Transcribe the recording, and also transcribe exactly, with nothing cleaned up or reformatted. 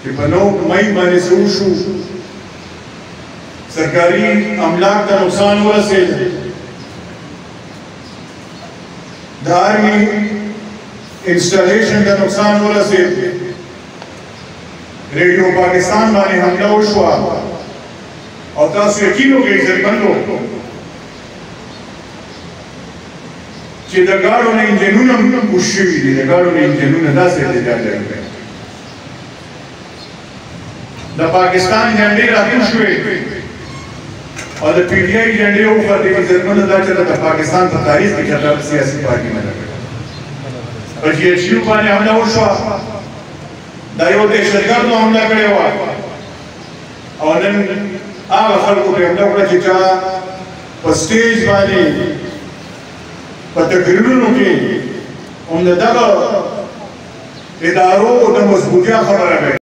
چې په نو مئی باندې څه وشو سرکاري املاک ته نقصان ورسېد د آرمي انسټالیشن ته نقصان ورسېد ریډیو پاکستان باندې حمله وشوه او تاسو یقین وکړئ عزتمندو چې د ګاډو نه انجنونه کوش شوي دي د ګاډو نه انجنونه داسې احتجاج کوي د پاکستان جنډې راکوز شوې او د پی ټي آی جنډې وختې عزتمندو دا چې د پاکستان په تاریخ کې چاته سیاسي پارټي نه ده په جي ایچ یو باندې حمله وشوه دا یو دهشتګردو حمله کړې وه او نن هغه خلکو پرې حمله وکړه چې چا په سټیج باندې په تقریرونو کې هم د دغه ادارو د مضبوطیا خبره کوي